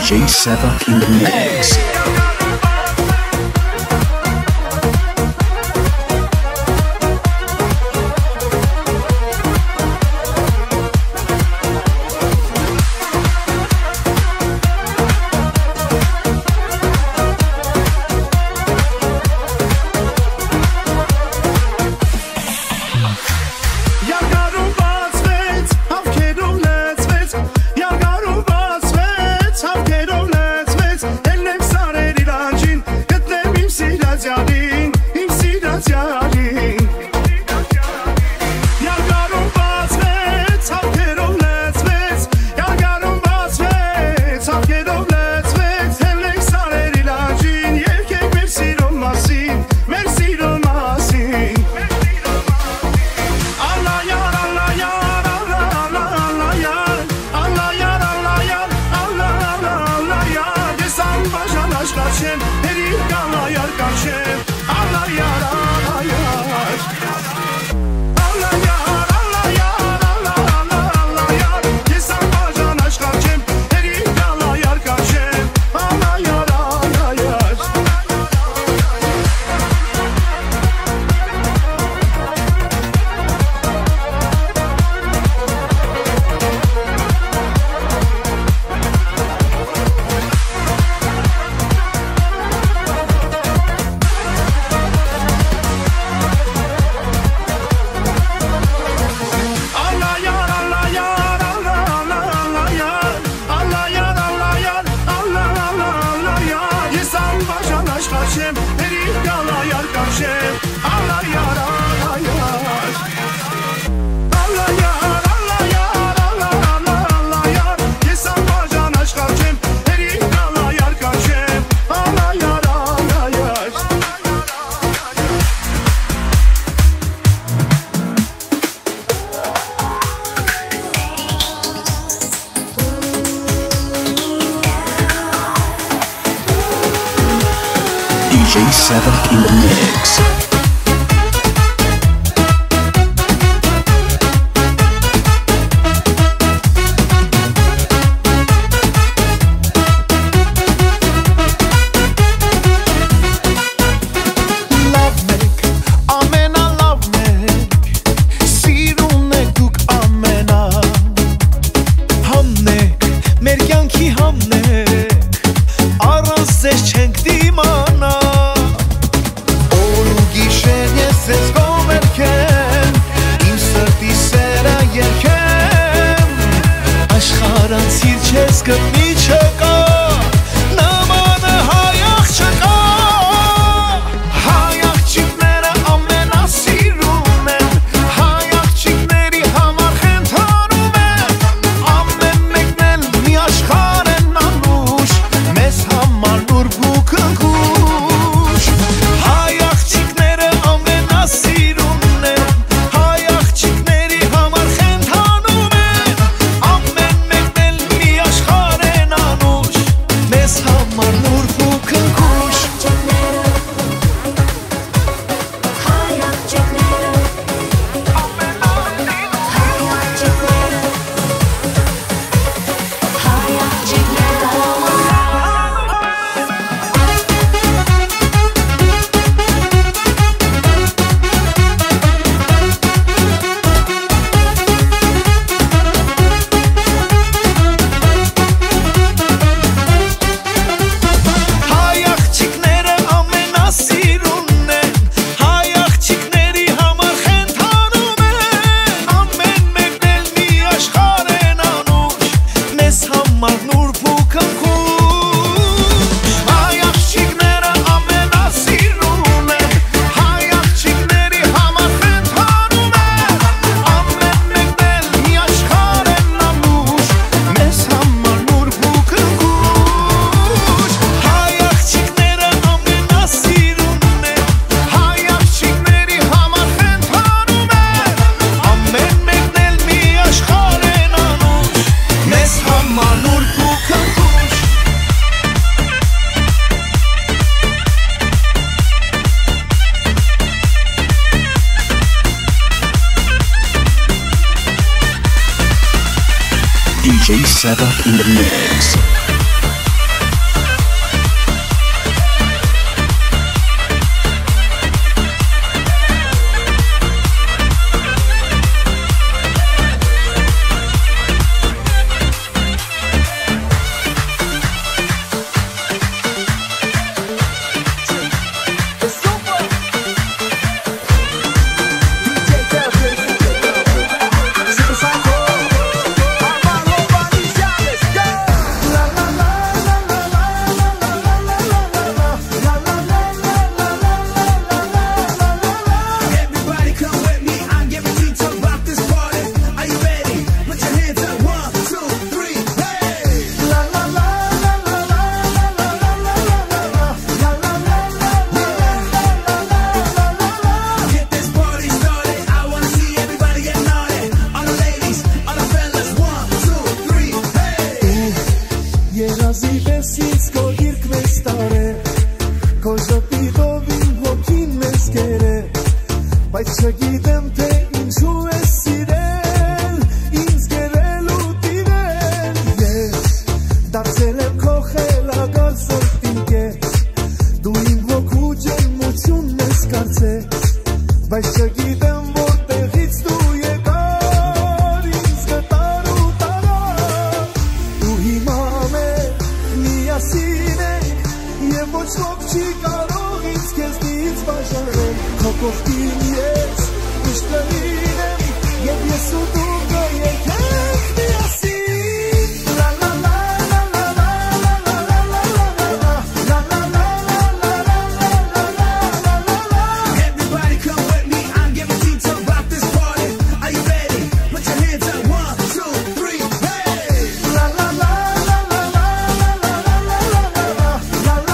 DJ Sevak in the mix. DJ Sevak in the mix. DJ Sevak in the mix. գիտեմ թե ինչու ես սիրել, ինձ գերելու տիրել, ես դարձել եմ քո խելագար սրտին կետ, դու իմ հոգու ջերմությունն ես կարծել, բայց չգիտեմ որտեղից դու եկար, ինձ գտար ու տարար, դու հիմա մեր միասին ենք, և ոչ ոք չի կարող ինձ քեզնից բաժանել, քո կողքին ես միշտ կլինեմ, և ես ու դու կեկենք միասին, լա լա լա լա լա լա լա լա լա լա լա լա լա Everybody come with me, I'm giving details about this party. Are you ready? Put your hands up, 1, 2, 3, hey! La la la la la la la la la la la la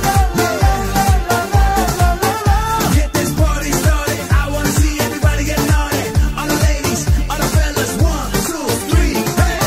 Get this party started. I wanna see everybody get naughty. All the ladies, all the fellas, 1, 2, 3, hey!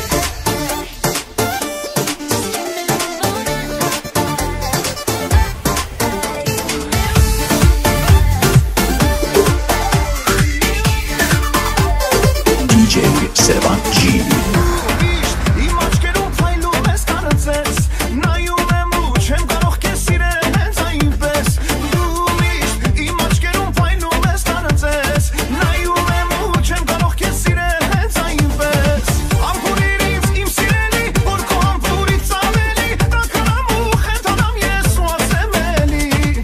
DJ Sevak G. Իմ աչքերում փայլում ես կարծես, նայում եմ ու չեմ կարող քեզ սիրել հենց այնպես, դու միշտ իմ աչքերում փայլում ես կարծես, նայում եմ ու չեմ կարող քեզ սիրել հենց այնպես, ամփորիր ինձ իմ սիրելի, որ քո ամփորից ավելի, տաքանամ ու խենթանամ ես ու ասեմ էլի,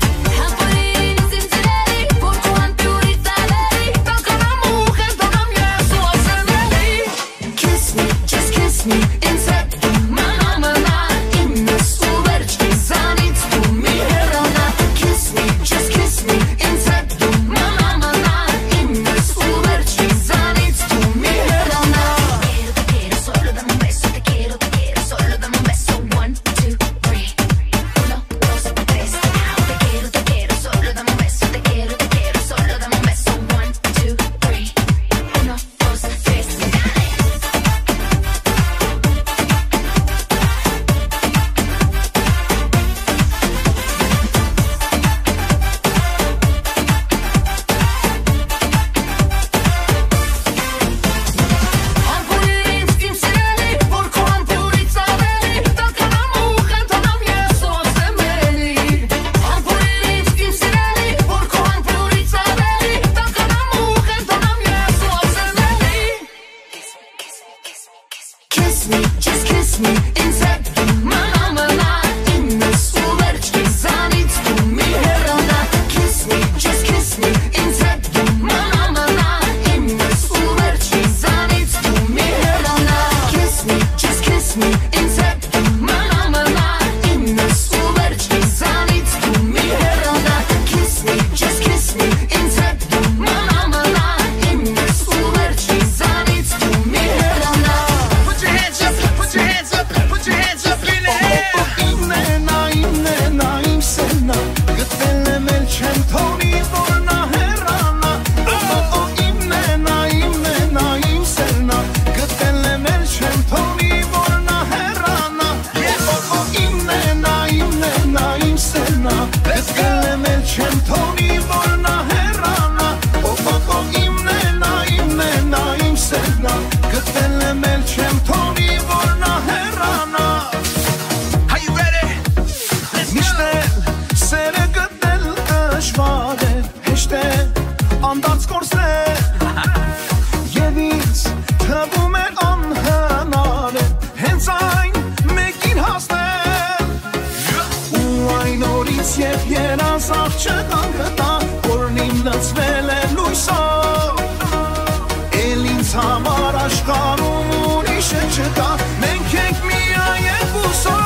Kiss me, just kiss me, inside mama na inne suverčki zanic tu mi herona. Kiss me, just kiss me, inside mama na inne suverčki zanic tu mi herona. Te quiero, solo dame un beso, te quiero, solo dame un beso. 1, 2, 3, 1, 2, 3. Te quiero, solo dame un beso, te quiero, solo dame un beso. 1, 2, 3, 1, 2, 3. Ամփորիր ինձ իմ սիրելի, որ քո ամփորից ավելի, տաքանամ ու խենթանամ ես ու ասեմ էլի, ամփորիր ինձ իմ սիրելի, որ քո ամփորից ավելի, տաքանամ ու խենթանամ ես ու ասեմ էլի. Kiss me, just kiss me, inside mama na inne suverčki zanic tu mi herona. Kiss me, just kiss me, inside mama na inne suverčki zanic tu mi herona. Kiss me, just kiss me, inside mama na inne suverčki zanic tu mi herona. Kiss me, just kiss me, inside mama na inne suverčki zanic tu mi herona. Put your hands up, put your hands up, put your hands up in the air. Իմնենա իմ սենա, գտվել եմ էլ չեմ թողնի, որ նա հեռանա, իմնենա իմ սենա, գտվել եմ էլ չեմ թողնի, որ նա հեռանա, իմնենա իմ սենա, գտվել եմ էլ չեմ թողնի, որ նա հեռանա, իմնենա իմ սենա, գտվել եմ էլ չեմ թողնի, որ նա հեռանա. Are you ready? Let's Միշտ go. սերը գտնել դժվար է, հեշտ է անդարձ կորսնել, և ինձ թվում է անհնար է հենց այն մեկին հասնել, ու այն օրից երբ երազախ չկան գտա, որն իմ լցվել է լույսով, էլ ինձ համար աշխարհում ուրիշը չկա, մենք ենք միայն երկուսով.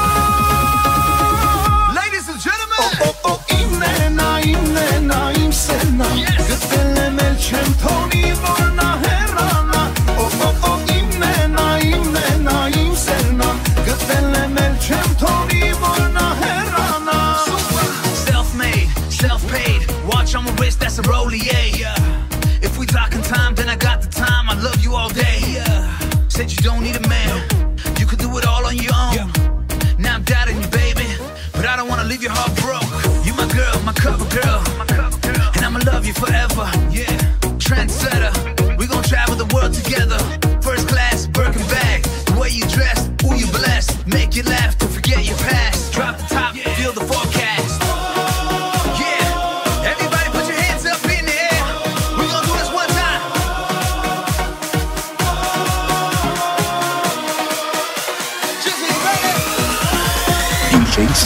Ladies and gentlemen. Իմնենա իմ սենա, գտվել եմ էլ չեմ թողնի, որ նա հեռանա, իմնենա իմ սենա, գտվել եմ էլ չեմ թողնի, որ նա հեռանա. Self-made, self-paid. Watch on my wrist, that's a Rollie. If we talking time, then I got the time. I love you all day. Said you don't need a man, you could do it all on your own. Now I'm doubting you, baby, but I don't wanna leave your heart broke. You my girl, my cover girl, and I'ma love you forever. Yeah.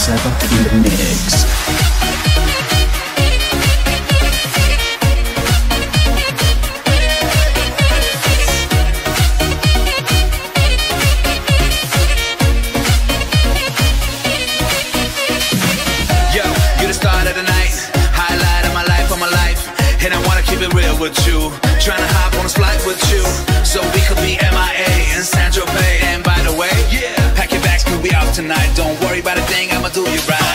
Sevak in the mix. With you, trying to hop on a flight with you, so we could be MIA and Saint-Tropez. And by the way, pack your bags, we'll be out tonight. Don't worry about a thing, I'ma do you right.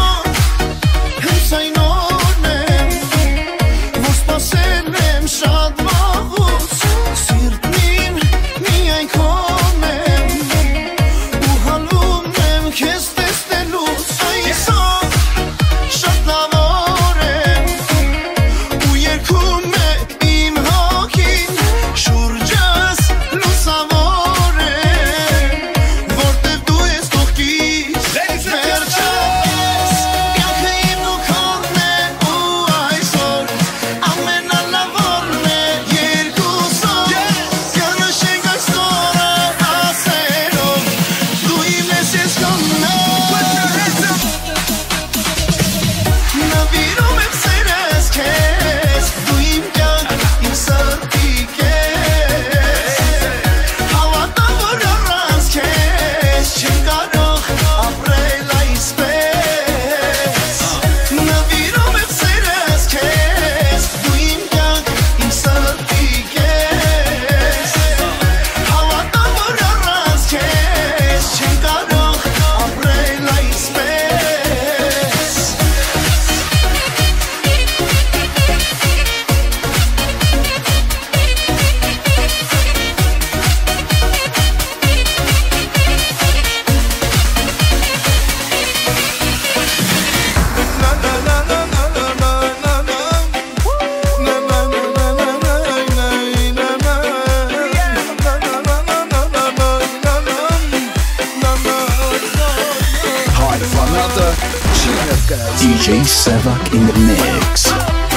DJ Sevak in the mix.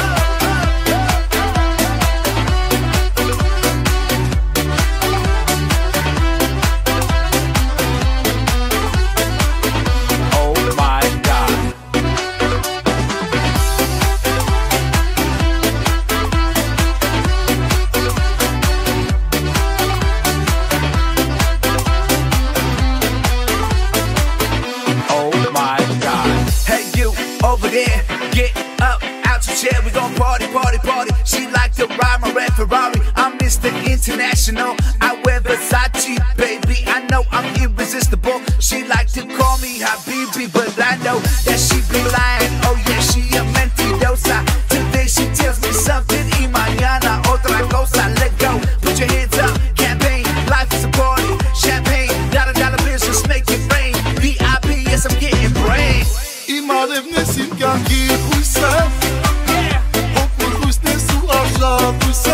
International, I wear Versace, baby. I know I'm irresistible. She like to call me Habibi, but I know that she be lying. Oh yeah, she a mentirosa. Today she tells me something, y mañana otra cosa. Let go, put your hands up. Campaign, life is a party. Champagne, dollar business, make it rain. VIP, yes I'm getting brain. Imadev nesim gangi huysa, hokul husne su arja huysa.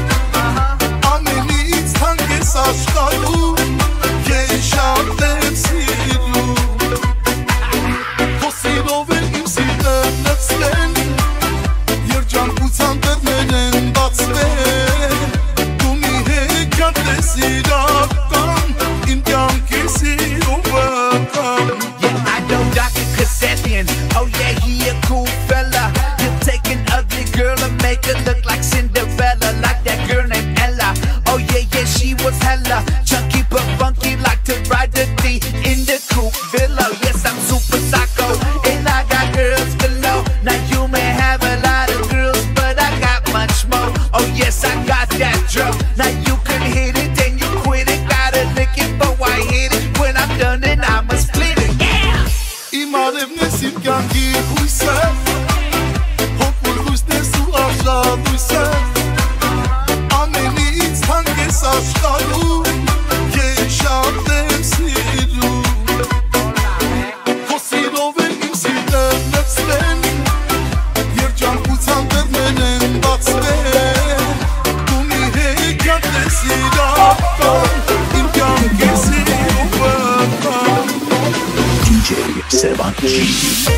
Աշխարհում ես շատ եմ սիրում Քո սիրով էլ իմ սիրտը լցվեն Երջանկության դռներ են բացվել Դու մի հեքիաթ ես իրական Իմ կյանքի սիրողական Yeah, I know Dr. Kasabian. Oh yeah, he a cool fella. He'll take an ugly girl and make her look like Cinderella. Like that girl named Ella. Oh yeah, she was hella chunky but funky, like to ride the D in the coupe villa. Yes, I'm super psycho, and I got girls below. Now you may have a lot of girls, but I got much more. Oh yes, I got that drug. Now you can hit it, then you quit it. Gotta lick it, but why hit it? When I'm done, then I'ma split it. Yeah. Imadev nesim gangi huysa, hokul husne su arja huysa. Ամենից հանգես աշխարհում ես շատ եմ սիրում Քո սիրով էլ իմ սիրտը լցվեն Երջանկության դռներ են բացվել Դու մի հեքիաթ ես իրական Իմ կյանքի սիրողական DJ Sevak G.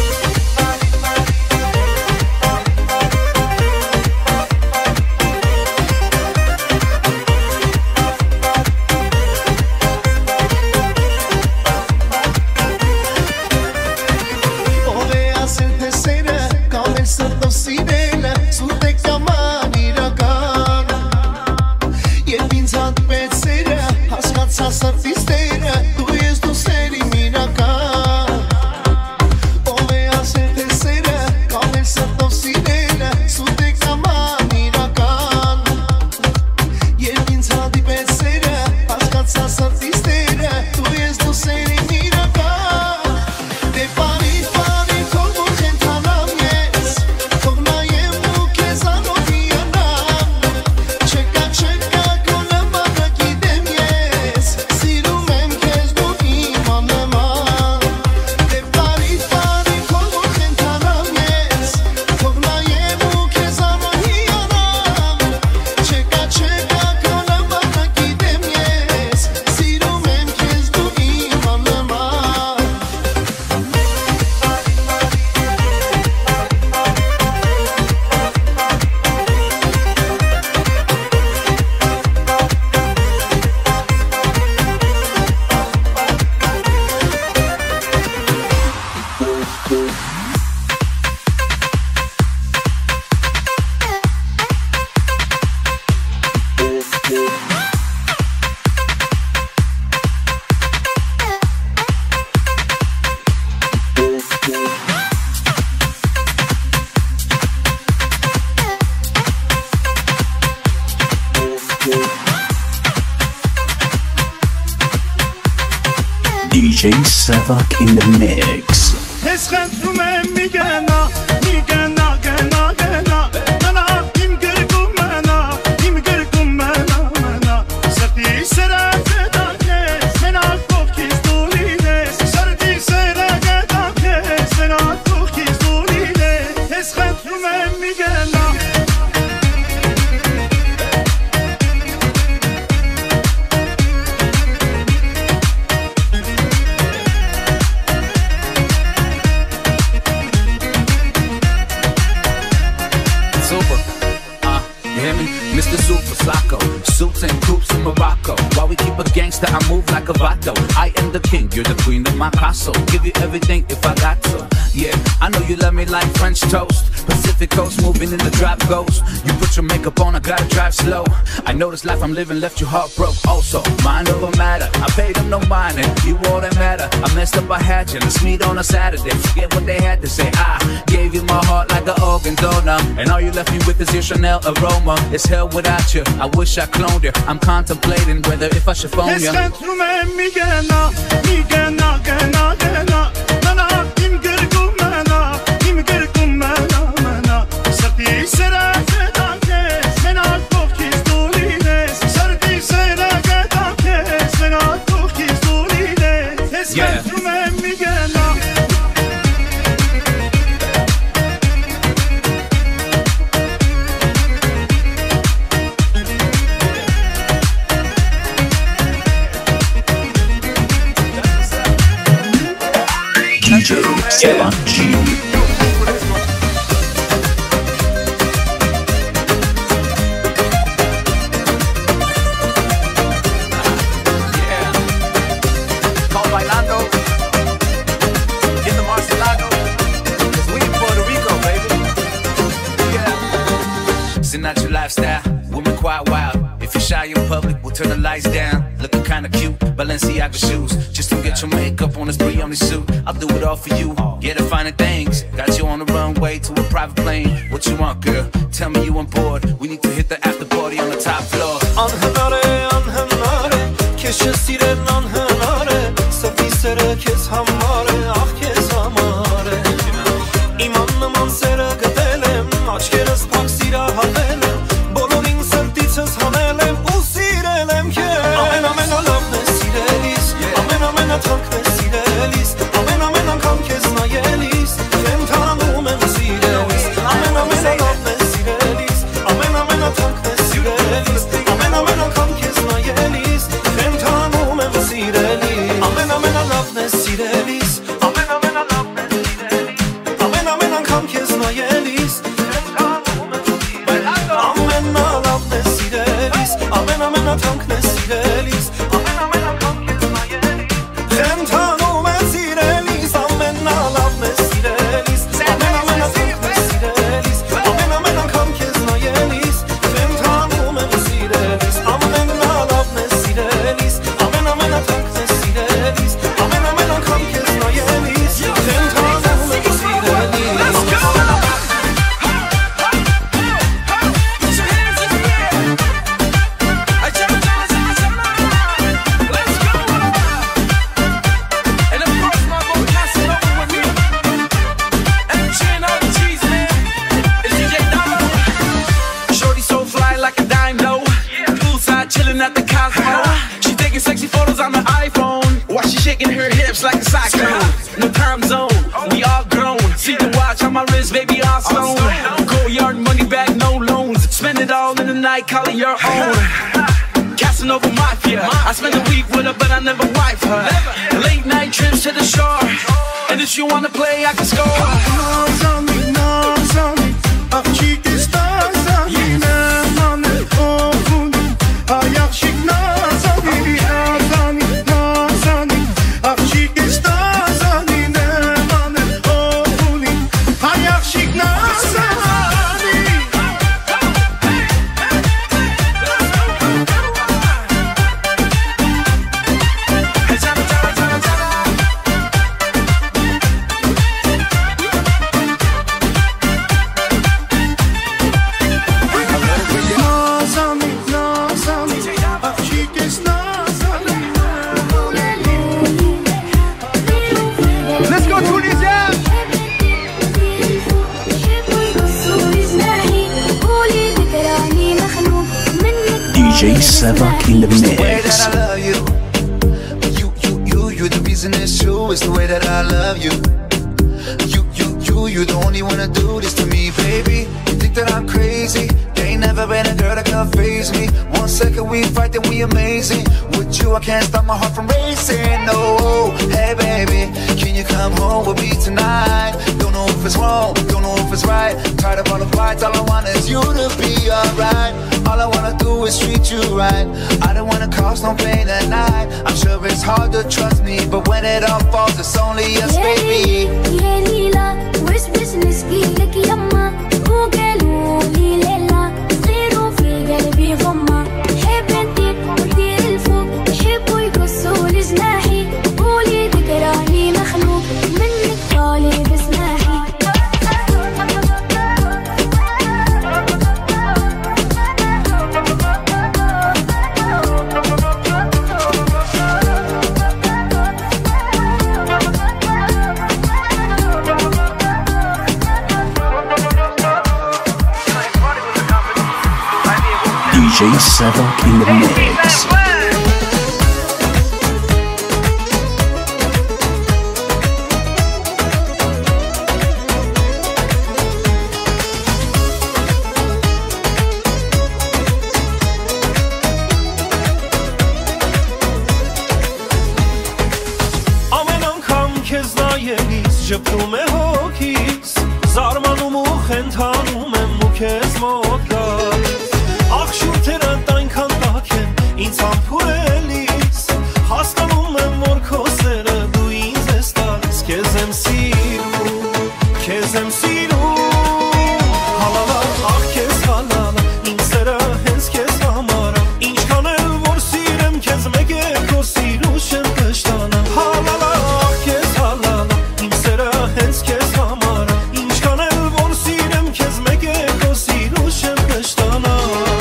DJ Sevak in the mix. Ես խնդրում եմ մի գնա, գնա, գնա Մնա, իմ գրկում մնա Սրտի սրած է տանքես, մենակ կողքից դու լինես Սրտի սրած է տանքես, մենակ կողքից դու լինես Ես խնդրում եմ մի գնա Mr. Super Flacco, suits and coops in Morocco. While we keep a gangster, I move like a vato. I am the king, you're the queen of my castle. Give you everything if I got to. Yeah, I know you love me like French toast. Pacific coast, moving in the drop ghost. You put your makeup on, I gotta drive slow. I know this life I'm living left you heartbroken. Also, mind over matter. I paid them no mind, and you all that matter. I messed up, I had you. Let's meet on a Saturday. Forget what they had to say. I gave you my heart like an organ donor, and all you left me with is your Chanel aroma. It's hell without you. I wish I cloned you. I'm contemplating whether if I should phone you. Ես խնդրում եմ մի գնա, Մնա, իմ գրկում մնա Սրտի սրած է տանքես, մենակ կողքից դու լինես Սրտի սրած է տանքես, մենակ կողքից դու լինես Ես խնդրում եմ մի գնա DJ Sevak G. Natural lifestyle, women quite wild. If you're shy in public, we'll turn the lights down. Looking kinda cute, Balenciaga shoes. Just don't get your makeup on this Brioni suit. I'll do it all for you. Get the finer things. Got you on the runway to a private plane. What you want, girl? Tell me you on board. We need to hit the after party on the top floor. Անհնարե, քեզ չսիրեն անհնարե Սրտի սերը քեզ համար է, ախ քեզ համար է Իմ աննման սերը գտել եմ, աչքերս փակ սիրահարել եմ Բոլորին սրտիցս հանել եմ ու սիրել եմ քեզ Ամենալավն է սիրելիս, ամենաթանկն է սիրելիս Ամեն անգամ քեզ նայելիս, խենթանում եմ սիրելիս Ամենալավն է սիրելիս, ամենաթանկն է սիրելիս Ամեն անգամ քեզ նայելիս, խենթանում եմ սիրելիս Ամենալավն է սիրելիս, ամենալավն է սիրելիս Ամեն անգամ քեզ նայելիս, խենթանում եմ սիրելիս Ամենալավն է սիրելիս, ամենաթանկն է սիրելիս Ամեն անգամ քեզ նայելիս, խենթանում եմ սիրելիս Ամենալավն է սիրելիս, ամենաթանկն է սիրելիս Ամեն անգամ քեզ նայելիս, խենթանում եմ սիրելիս Ամենալավն է սիրելիս, ամենաթանկն է սիրելիս Ամեն անգամ քեզ նայելիս, խենթանում եմ At the Cosmo, she taking sexy photos on the iPhone while she shaking her hips like a cyclone. No time zone, we all grown. See the watch on my wrist, baby, all stone. Go yard, money back, no loans. Spend it all in the night, call it your own. Casanova Mafia, I spend a week with her, but I never wife her. Late night trips to the shore, and if you wanna play, I can score. DJ Sevak in the mix. I love you. You're the reason it's true. It's the way that I love you. You're the only one to do this to me, baby. You think that I'm crazy? There ain't never been a girl that can faze me. 1 second we fight, then we amazing. With you, I can't stop my heart from racing. No, hey baby, can you come home with me tonight? Don't know if it's wrong, don't know if it's right. Tired of all the fights, all I want is you to be alright. All I wanna do is treat you right. I don't wanna cause no pain at night. I'm sure it's hard to trust me, but when it all falls, it's only us, baby. business की लगी अम्मा वो قالوا لي ليلى صيروا في قلبي غمة حب انتي ودير الفوق يحبوا يقصوا لجناحي قولي تكرهني مخلوق منك طالب اسماحي DJ Sevak in the mix. Ամեն անգամ քեզ նայելիս ժպտում է հոգիս Զարմանում ու խենթանում եմ ու քեզ մոտ գալիս Աղշուրթերդ այնքան տաք են ինձ համբուրելիս Հասկանում եմ որ քո սերը դու ինձ ես տալիս Քեզ եմ սիրում, քեզ եմ սիրում Հալալա, աղ քեզ հալալա, ինձ սերը հենց քեզ համար Ինչքան էլ որ սիրեմ քեզ մեկ է քո սիրու շեմ կշտանա Հալալա, աղ քեզ հալալա, ինձ սերը հենց քեզ համար Ինչքան էլ որ սիրեմ քեզ մեկ է քո սիրու շեմ կշտանա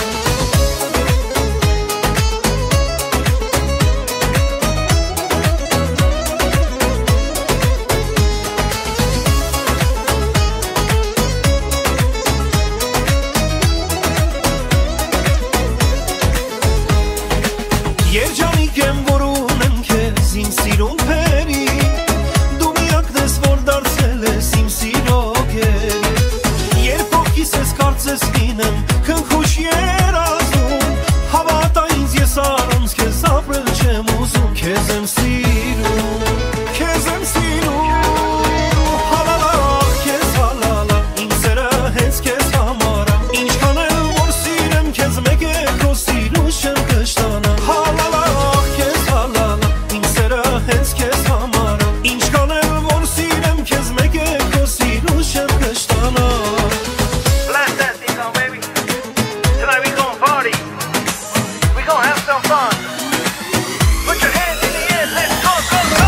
Երջանիկ եմ որ ունեմ քեզ իմ սիրուն փերի Դու միակն ես որ դարձել ես իմ սիրո գերի Երբ հոգիս ես կարծես լինեմ քնքուշ երազում Հավատա ինձ ես առանց քեզ ապրել չեմ ուզում Քեզ եմ սիրում, քեզ եմ սիրում Հալալա, քեզ հալալա, ինձ սերը հենց քեզ համար Ինչքան էլ որ սիրեմ քեզ մեկ է քո սիրու շեմ կշտանա Հալալա, քեզ հալալա, ինձ սերը հենց քեզ համար Ինչքան էլ որ սիրեմ քեզ մեկ է քո սիրու շեմ կշտանա Blast that thing on, baby. Tonight we gon' party. We gon' have some fun. Put your hands in the air. Let's go, go, go.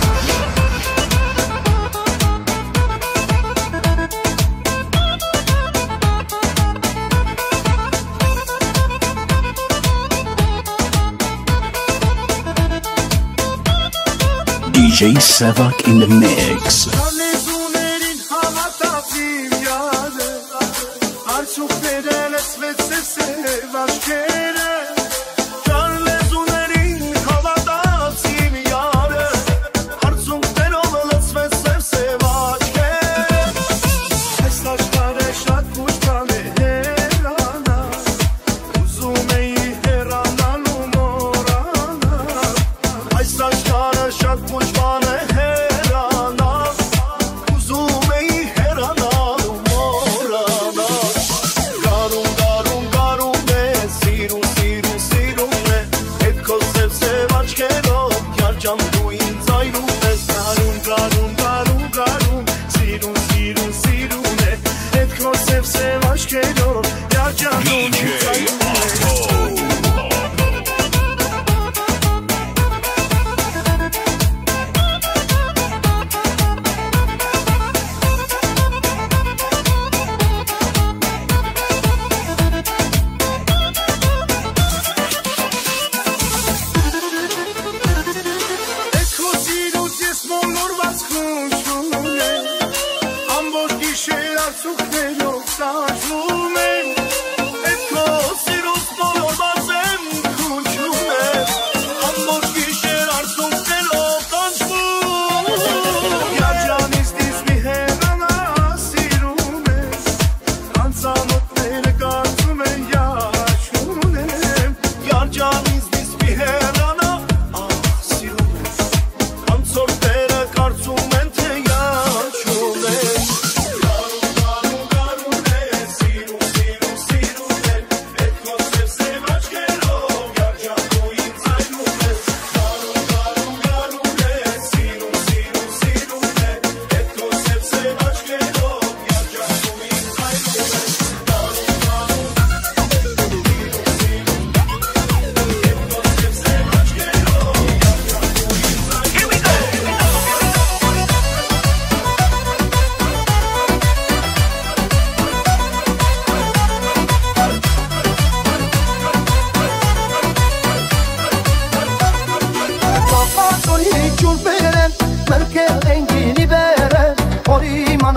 DJ Sevak in the mix. Լեզուներին հավատացիմ յարը Արդյոք վերել ես վեցսև աչքերը Ճար լեզուներին հավատացիմ յարը Արդյունքներով լծվեցև աչքերը Այս աշխարհը շատ կուշ բան է հեռանա Ուզում էի հեռանալ ու մոռանալ Այս աշխարհը շատ կուշ բան է հեռանալ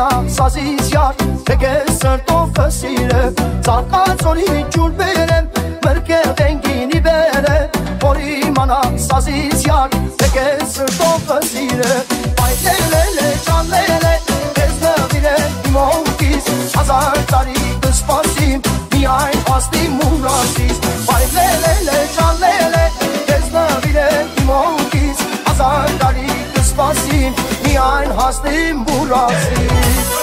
իմանա սազից յար Թեք է սրտով կսիրը Ծակացորի ջուր բերեմ Մրկեղ են գինի բերեմ Որ իմանա սազից յար Թեք է սրտով կսիրը Այլելել է ճանլել է Ես նվիր է իմ հոնքիս Հազար տարի կսպասիմ Միայն հաստիմ ուրասիս Այլելել է ճանլել է Ես նվիր է իմ հոնքիս Հազար տարի կսպասիմ Միայն հաստիմ ուրասիս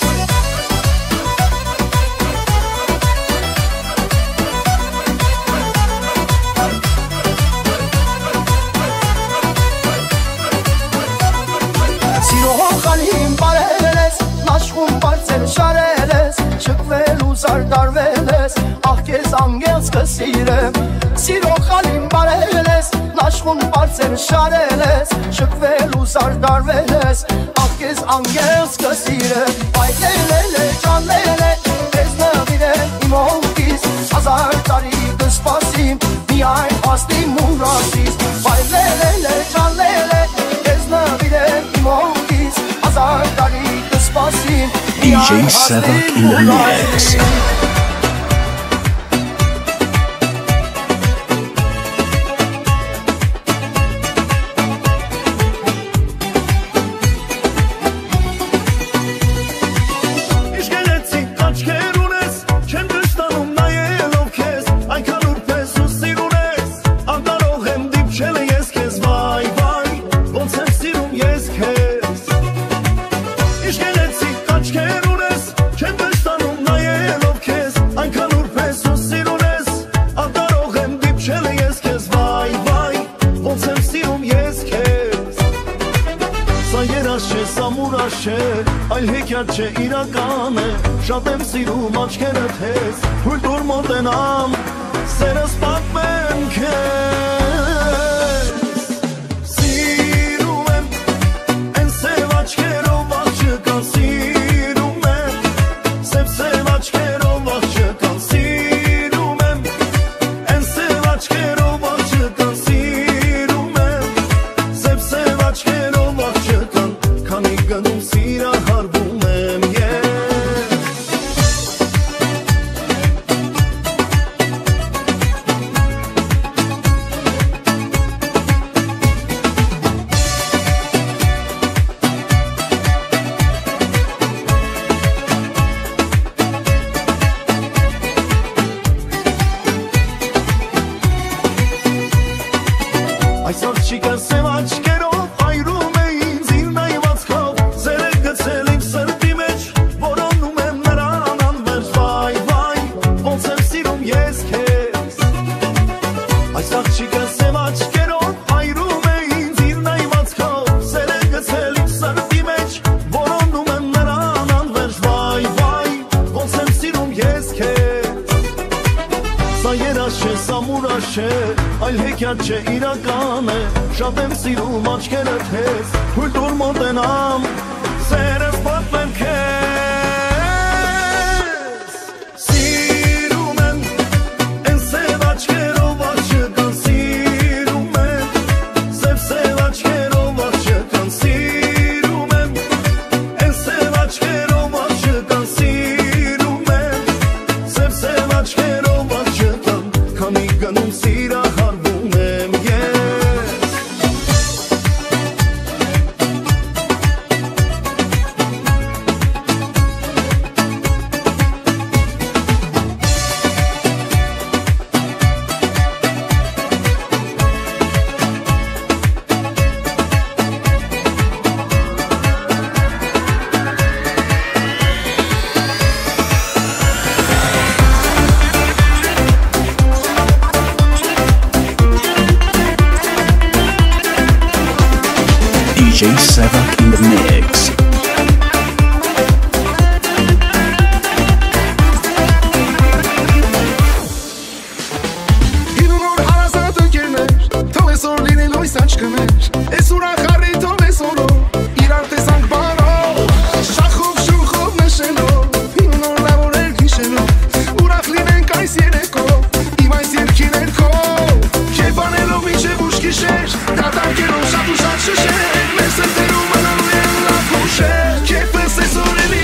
Սիրողանին բարել ես, նաշվում բարձել շարել ես Շկվել ու զարդարվել ես, աղ կեզ անգելս կսիրեմ Սիրողանին բարել ես, նաշվում բարձել շարել ես Շկվել ու զարդարվել ես, աղ կեզ անգելս կսիրեմ Այլելել է, ճանլել է, կեզ նվիր է իմ հոնքիս Հազար տարի կսպասիմ, միայն հաստիմ ուրասիս Այլելել է, ճանլել է, կեզ նվիր է իմ հոնքիս Հազար տարի կսպասիմ, DJ Sevak in the mix. Այլ հեքիաթ չէ իրական է Շատ եմ սիրում աչքերդ հեզ Հույլ դուր մոտենամ Սերս պատմեմ քեզ Սիրում եմ Են սև աչքերով աղջկան Սիրում եմ Սև աչքերով աղջկան Սիրում եմ Են սև աչքերով աղջկան Սիրում եմ Սև աչքերով աղջկան Քանի գնում սիրահարվում եմ Այս աղջիկը սև աչքերով այրում է ինձ իր նայվածքով Սեր է գցել իմ սրտի մեջ, որոնում եմ նրան անվերջ Վայ, վայ, ոնց եմ սիրում ես քեզ Այս աղջիկը սև աչքերով այրում է ինձ իր նայվածքով Սեր է գցել իմ սրտի մեջ, որոնում եմ նրան անվերջ Վայ, վայ, ոնց եմ սիրում ես քեզ Սա երազ չէ, սա մուրազ չէ Այլ հեքիաթ չէ իրական է Շատ եմ սիրում աչքերդ հեզ Հույլ դուր մոտենամ Սերս պատմեմ քեզ Սիրում եմ Են սև աչքերով աղջկան Սիրում եմ Սև աչքերով աղջկան Սիրում եմ Են սև աչքերով աղջկան Սիրում եմ Սև աչքերով աղջկան Քանի գնում սիրահարվում եմ DJ Sevak in the mix. Շատ ու շատ շշեր, մեր սրտերում անալու են լավ հուշեր Կեպս է սորելի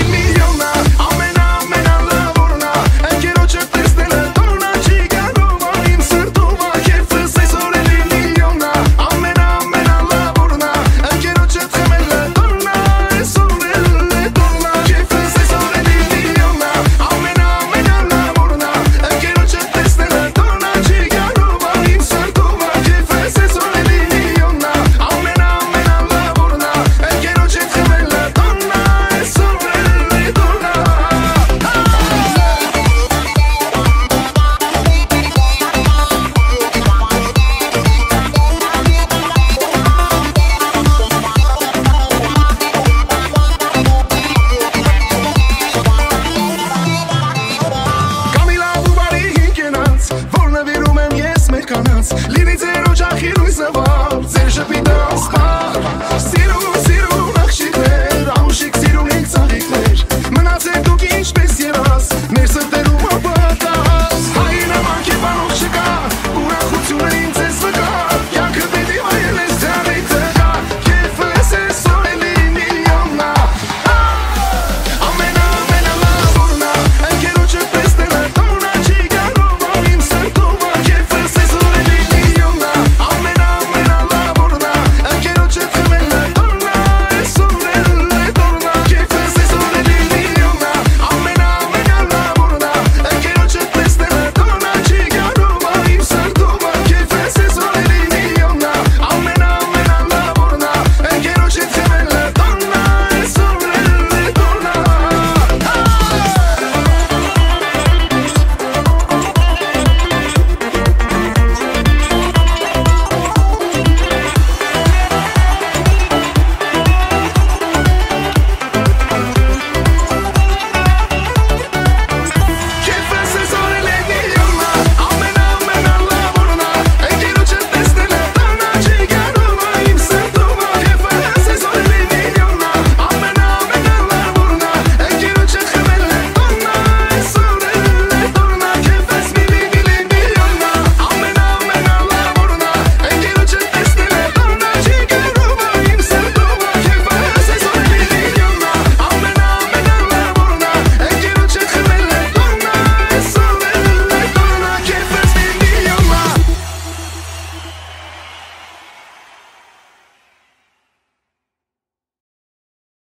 Լինի ձեր օջախի լույսը վար, ձեր շպիտը ասպար